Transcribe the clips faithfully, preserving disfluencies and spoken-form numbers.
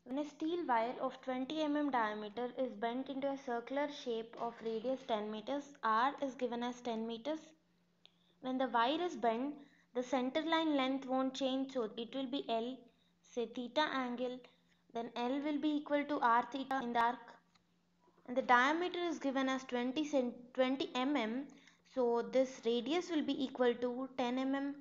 When a steel wire of twenty millimeters diameter is bent into a circular shape of radius ten meters, R is given as ten meters. When the wire is bent, the center line length won't change, so it will be L, say theta angle, then L will be equal to R theta in the arc, and the diameter is given as twenty millimeters, so this radius will be equal to ten millimeters.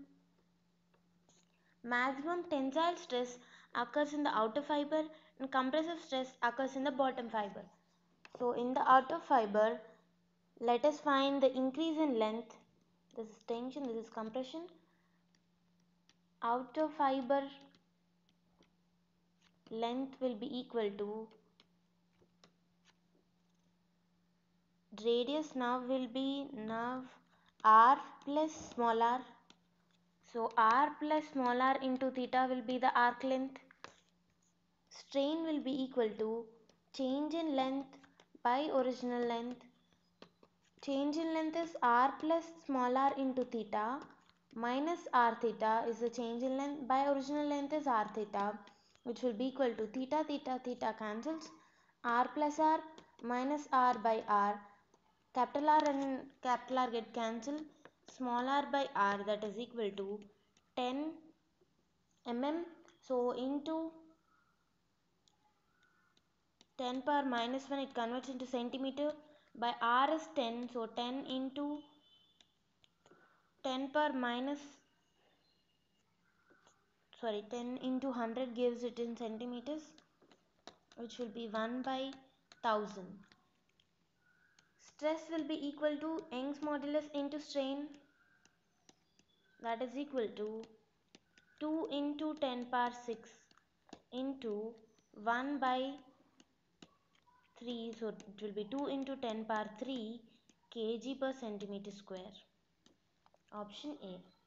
Maximum tensile stress occurs in the outer fiber and compressive stress occurs in the bottom fiber. So in the outer fiber, let us find the increase in length. This is tension, this is compression. Outer fiber length will be equal to radius now will be now r plus small r. So r plus small r into theta will be the arc length. Strain will be equal to change in length by original length. Change in length is r plus small r into theta minus r theta is the change in length by original length is r theta, which will be equal to theta theta theta cancels, r plus r minus r by r, capital R and capital R get cancelled, small r by r, that is equal to ten millimeters. So into ten power minus one, it converts into centimeter, by r is ten, so ten into ten power minus sorry ten into one hundred gives it in centimeters, which will be one by one thousand. Stress will be equal to Young's modulus into strain, that is equal to two into ten power six into one by three, so it will be two into ten power three kg per centimeter square. Option A.